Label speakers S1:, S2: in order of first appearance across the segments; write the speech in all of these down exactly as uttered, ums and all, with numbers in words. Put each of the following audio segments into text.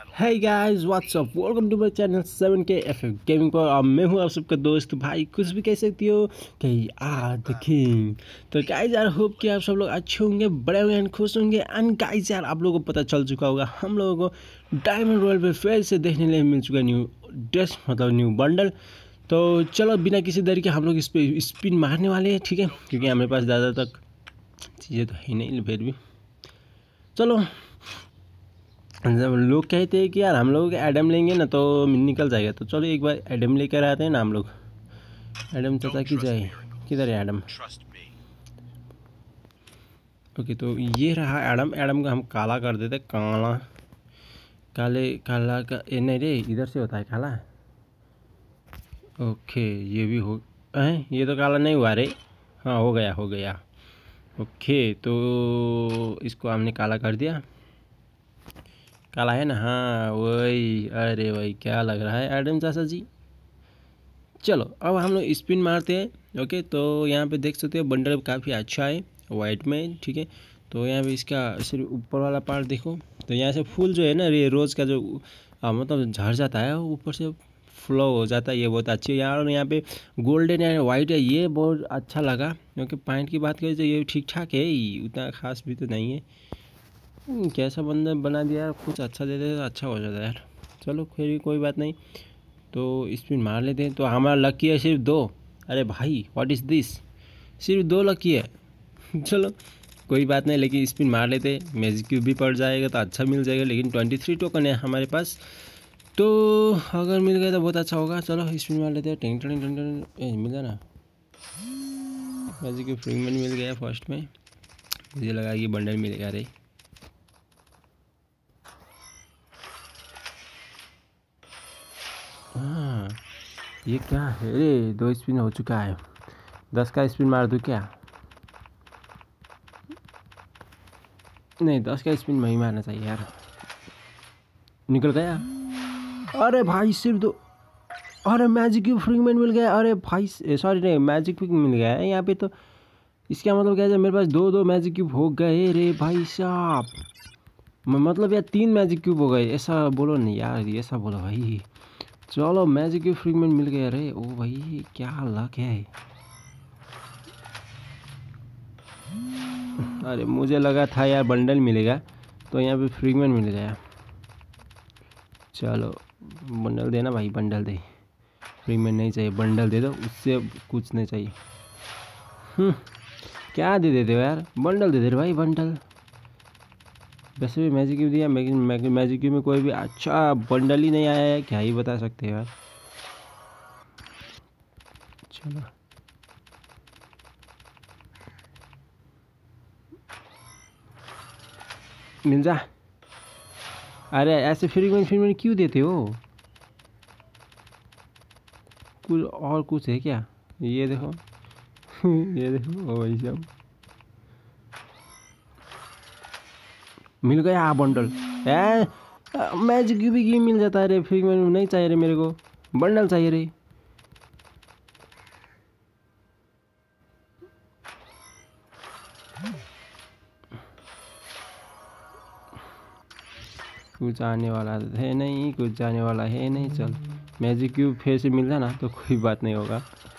S1: Hey guys, what's up? Welcome to my channel seven K F F gaming पर। और मैं हूँ आप सबका दोस्त भाई, कुछ भी कह सकती हो कि आ द किंग। तो गाइज यार, होप कि आप सब लोग अच्छे होंगे, बड़े होंगे एंड खुश होंगे। एंड गाइज यार, आप लोगों को पता चल चुका होगा, हम लोगों को डायमंड रॉयल पे फिर से देखने लिए मिल चुका न्यू ड्रेस, मतलब न्यू बंडल। तो चलो बिना किसी देरी के हम लोग इस पर स्पिन मारने वाले हैं, ठीक है, क्योंकि हमारे पास ज़्यादा तक चीज़ें तो है नहीं फिर भी। चलो, जब लोग कहते हैं कि यार हम लोग एडम लेंगे ना तो निकल जाएगा, तो चलो एक बार एडम लेकर आते हैं ना हम लोग। एडम चाचा की जाए, किधर है एडम? ओके, तो ये रहा एडम। एडम का हम काला कर देते, काला काले काला का ए, नहीं रे, इधर से होता है काला। ओके, ये भी हो है, ये तो काला नहीं हुआ रे। हाँ, हो गया हो गया। ओके, तो इसको हमने काला कर दिया, काला है ना। हाँ वही, अरे भाई क्या लग रहा है एडम चाचा जी। चलो अब हम लोग स्पिन मारते हैं। ओके, तो यहाँ पे देख सकते हो बंडल काफ़ी अच्छा है वाइट में, ठीक है। तो यहाँ पे इसका सिर्फ ऊपर वाला पार्ट देखो, तो यहाँ से फूल जो है ना, ये रोज़ का जो आ, मतलब झड़ जाता है, ऊपर से फ्लो हो जाता है, ये बहुत अच्छी है यार। और यहाँ पे गोल्डन एंड वाइट है, ये बहुत अच्छा लगा। क्योंकि पॉइंट की बात करें तो ये ठीक ठाक है, उतना खास भी तो नहीं है। कैसा बंदा बना दिया यार, कुछ अच्छा दे दे तो अच्छा हो जाता है यार। चलो फिर भी कोई बात नहीं, तो स्पिन मार लेते हैं। तो हमारा लकी है सिर्फ दो। अरे भाई व्हाट इज़ दिस, सिर्फ दो लकी है। चलो कोई बात नहीं, लेकिन स्पिन मार लेते हैं। मैजिक क्यूब भी पड़ जाएगा तो अच्छा मिल जाएगा, लेकिन ट्वेंटी थ्री टोकन है हमारे पास, तो अगर मिल गया तो बहुत अच्छा होगा। चलो स्पिन मार लेते हैं। टेंग टेंग टेंग टेंग, मिल जाए ना। मैजिक क्यूब फ्री में मिल गया फर्स्ट में, मुझे लगा कि बंडल मिलेगा रे। हाँ, ये क्या है रे, दो स्पिन हो चुका है। दस का स्पिन मार दूँ क्या? नहीं, दस का स्पिन नहीं मारना चाहिए यार। निकल गया। अरे भाई सिर्फ दो। अरे मैजिक क्यूब फ्री में मिल गया। अरे भाई सॉरी, नहीं मैजिक क्यूब मिल गया है यहाँ पे। तो इसका मतलब क्या है, मेरे पास दो दो मैजिक क्यूब हो गए रे भाई साहब। मतलब यार तीन मैजिक क्यूब हो गए, ऐसा बोलो नहीं यार, ऐसा बोलो भाई। चलो मैजिक क्यूब फ्री में मिल गया रे। ओ भाई क्या लक है। अरे मुझे लगा था यार बंडल मिलेगा, तो यहाँ पे फ्री में मिल गया। चलो बंडल देना भाई, बंडल दे। फ्री में नहीं चाहिए, बंडल दे दो, उससे कुछ नहीं चाहिए। हम्म, क्या दे देते हो यार, बंडल दे दे भाई, बंडल। वैसे भी मैजिक क्यूब दिया, लेकिन मैजिक क्यूब में कोई भी अच्छा बंडल ही नहीं आया है, क्या ही बता सकते हो यार। चलो मिल जा। अरे ऐसे फ्री में फ्री में क्यों देते हो? कुछ और कुछ है क्या? ये देखो। ये देखो, ओ भाई साहब मिल गया बंडल। है मैजिक क्यूब भी मिल जाता है रे, फ्री में नहीं चाहिए रे मेरे को, बंडल चाहिए रे। कुछ आने वाला है नहीं, कुछ जाने वाला है नहीं। चल मैजिक क्यूब फिर से मिल जाना तो कोई बात नहीं होगा।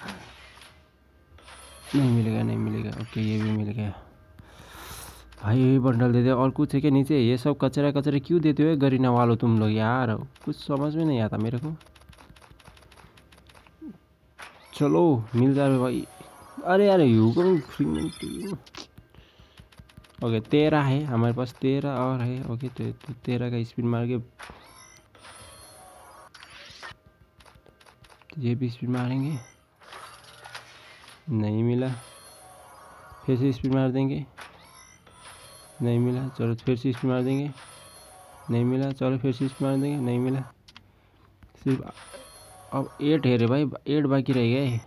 S1: नहीं मिलेगा, नहीं मिलेगा। ओके, ये भी मिल गया भाई, ये बंडल दे दे। और कुछ है क्या नीचे? ये सब कचरा कचरे क्यों देते हो गरीना वालों तुम लोग यार, कुछ समझ में नहीं आता मेरे को। चलो मिल जाए भाई। अरे यार यू फ्री में। ओके तेरह है हमारे पास, तेरह और है। ओके तो, तो तेरह का स्पिन मार के ये भी स्पिन मारेंगे। नहीं मिला, फिर से स्पिन मार देंगे। नहीं मिला, चलो फिर से स्पिन मार देंगे। नहीं मिला, चलो फिर से स्पिन मार देंगे। नहीं मिला, सिर्फ अब एट है रे भाई, एट बाकी रह गए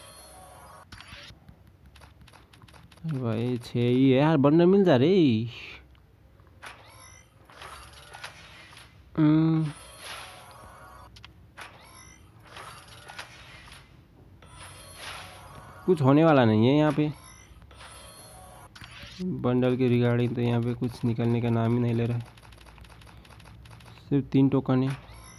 S1: भाई। छः ही है यार, बंडल मिल जा रे। कुछ होने वाला नहीं है यहाँ पे बंडल के रिगार्डिंग, तो यहाँ पे कुछ निकलने का नाम ही नहीं ले रहा है। सिर्फ तीन टोकन है।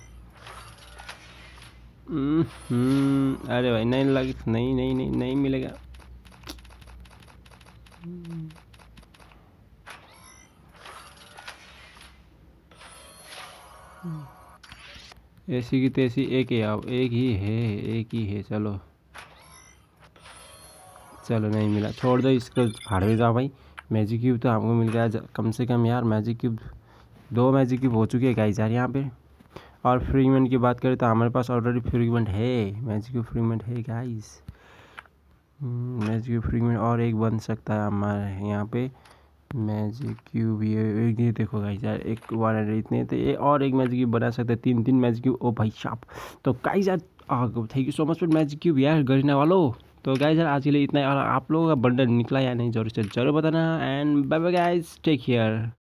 S1: हम्म अरे भाई नहीं लग नहीं नहीं नहीं नहीं मिलेगा। ऐसी की तैसी एक ही अब एक ही है एक ही है। चलो चलो नहीं मिला, छोड़ दो इसको, फाड़ भी जाओ भाई। मैजिक क्यूब तो हमको मिल गया कम से कम यार। मैजिक क्यूब दो मैजिक क्यूब हो चुके हैं गाइस यार यहाँ पे। और फ्रीगमेंट की बात करें तो हमारे पास ऑलरेडी फ्रीगमेंट है, मैजिक क्यूब फ्रीगमेंट है गाइस। मैजिक क्यूब फ्रीगमेंट और एक बन सकता है हमारे यहाँ पे। मैजिक क्यूब ये ये देखो गाइस यार, एक वन इतने तो ये और एक मैजिक क्यूब बना सकते हैं, तीन तीन मैजिक क्यूब। ओ भाई साहब, तो गाइस यार thank you so much for magic cube यार गरीना वालों। तो गाइस यार आज के लिए इतना है, और आप लोगों का बंडल निकला या नहीं जरूर से जरूर बताना। And bye bye guys, take care.